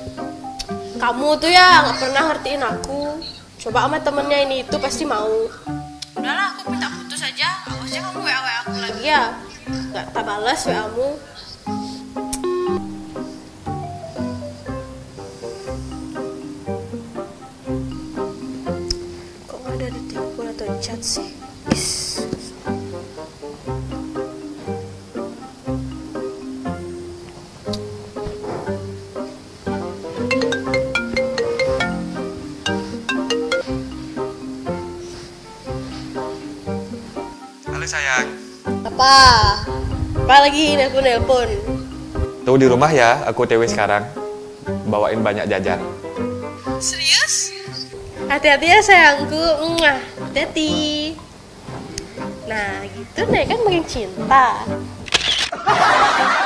Kamu tuh ya nggak pernah ngertiin aku. Coba sama temennya ini itu pasti mau. Udahlah, aku minta putus aja. Awas kamu WA aku lagi. Ya, nggak tak balas WA-mu. Kok nggak ada di telepon atau chat sih? Is. Halo sayang. Apa? Apa lagi ini aku nelpon? Tuh di rumah ya, aku TW sekarang. Bawain banyak jajan. Serius? Hati-hati ya sayangku. Mwah. Hati-hati. Nah gitu deh kan makin cinta.